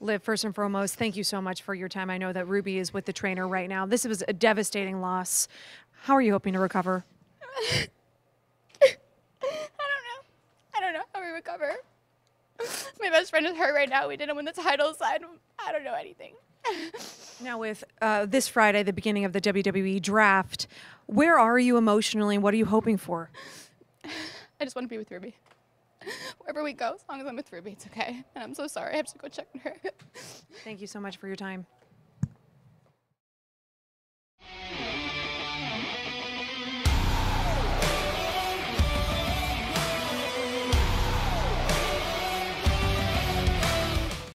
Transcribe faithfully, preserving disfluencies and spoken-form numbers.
Liv, first and foremost, thank you so much for your time. I know that Ruby is with the trainer right now. This was a devastating loss. How are you hoping to recover? I don't know. I don't know how we recover. My best friend is hurt right now. We didn't win the title, so I don't, I don't know anything. Now with uh, this Friday, the beginning of the W W E draft, where are you emotionally and what are you hoping for? I just want to be with Ruby. Wherever we go, as long as I'm with Ruby, it's okay. And I'm so sorry. I have to go check on her. Thank you so much for your time.